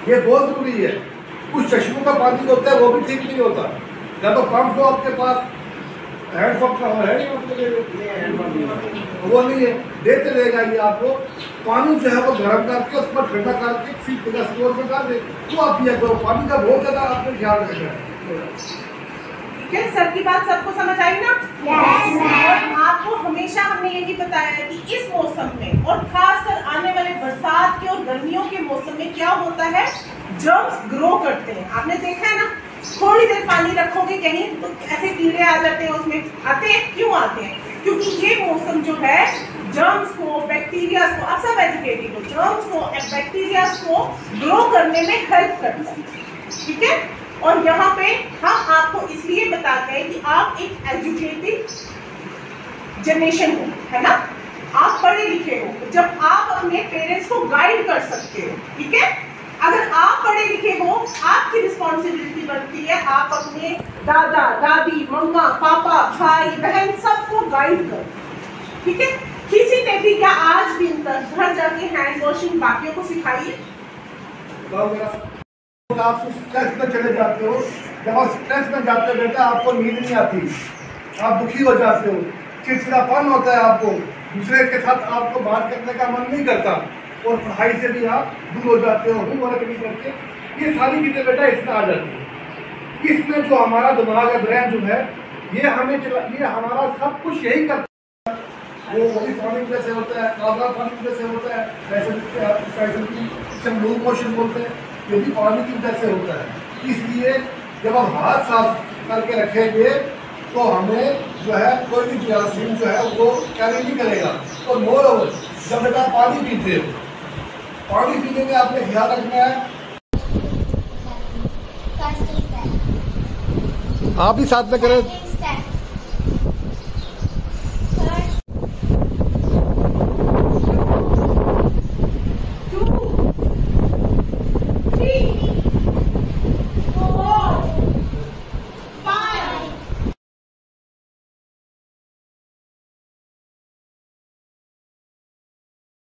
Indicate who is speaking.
Speaker 1: ये बहुत जरूरी है। कुछ चश्मों का पानी होता है वो भी ठीक नहीं होता। या तो पंप हो आपके पास, हैंडपंप का है नहीं आपके लिए, वो नहीं है, देते रहेगा ये आपको। पानी जो है वो गर्म करके उस पर ठंडा करके फिर जगह स्टोर में कर दे, तो आप पिया करो। पानी का बहुत ज़्यादा आपको ख्याल रखना है।
Speaker 2: क्या सर की बात सबको समझ आई ना?
Speaker 3: Yes,
Speaker 2: और आपको हमेशा हमने यही बताया है कि इस मौसम में और खासकर आने वाले बरसात के और गर्मियों के मौसम में क्या होता है, जर्म्स ग्रो करते हैं। आपने देखा है ना, थोड़ी देर पानी रखोगे कहीं तो ऐसे कीड़े आ जाते हैं, उसमें आते हैं। क्यों आते हैं? क्योंकि ये मौसम जो है जर्म्स को, बैक्टीरिया को, आप सब एजुकेटेड हो, जर्म्स को, बैक्टीरिया को ग्रो करने में हेल्प करता है। ठीक है, और यहाँ पे हम आपको इसलिए बताते हैं कि आप एक एजुकेटेड जनरेशन हो, है ना, आप पढ़े लिखे हो, जब आप अपने पेरेंट्स को गाइड कर सकते हो। ठीक है, अगर आप पढ़े लिखे हो, आपकी रिस्पॉन्सिबिलिटी बनती है आप अपने दादा दादी, मम्मा पापा, भाई बहन सबको गाइड करो। ठीक है, किसी ने भी क्या आज भी घर जाके हैंड वॉशिंग बाकियों को सिखाइए?
Speaker 1: आप स्ट्रेस में चले जाते हो, जब आप स्ट्रेस में जाते हो बेटा आपको नींद नहीं आती, आप दुखी हो जाते हो, चिड़चिड़ापन होता है, आपको दूसरे के साथ आपको बात करने का मन नहीं करता, और पढ़ाई से भी आप दूर हो जाते हो, होमवर्क नहीं करते। ये सारी चीज़ें बेटा इसमें आ जाती है। इसमें जो हमारा दिमाग है, ब्रेन जो है, ये हमारा सब कुछ यही करता है। वो भी पानी की वजह से होता है, काबला पानी की वजह से होता है, वैसे लूज मोशन बोलते हैं, ये भी पानी की वजह से होता है। इसलिए जब हम हाथ साफ करके रखेंगे तो हमें जो है कोई भी जरासीम जो है वो कैरी नहीं करेगा। और मोर ओवर जब बेटा पानी पीते हो, पानी पीने में आपने ध्यान रखना है, आप भी साथ में करें।